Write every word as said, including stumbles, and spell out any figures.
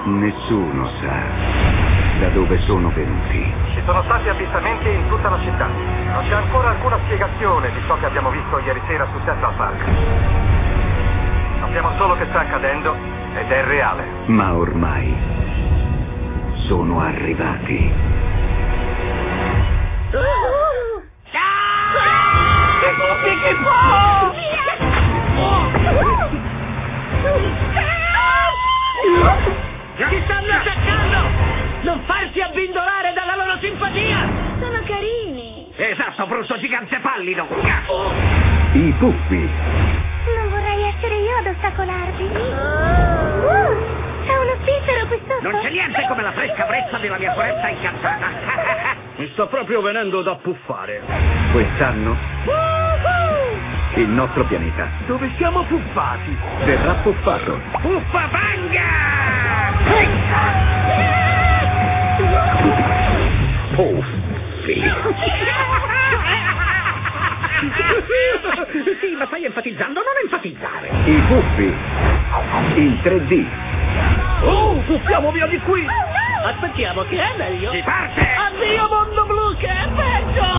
Nessuno sa da dove sono venuti. Ci sono stati avvistamenti in tutta la città. Non c'è ancora alcuna spiegazione di ciò che abbiamo visto ieri sera su Central Park. Sappiamo solo che sta accadendo ed è reale. Ma ormai sono arrivati. Uh! Ciao! Che butti che fa! Ti stanno attaccando! Non farti abbindolare dalla loro simpatia! Sono carini. Esatto, brutto gigante pallido! I puffi. Non vorrei essere io ad ostacolarvi. Uh, c'è uno spiffero qui sotto. Non c'è niente come la fresca brezza della mia foresta incantata! Mi sta proprio venendo da puffare. Quest'anno il nostro pianeta Dove siamo puffati? verrà puffato. Puffa banga! Puffi. Sì, ma stai enfatizzando, non enfatizzare! I puffi in tre D. Oh, puffiamo via di qui! Oh no! Aspettiamo che è meglio! Si parte! Addio mondo blu, che è peggio!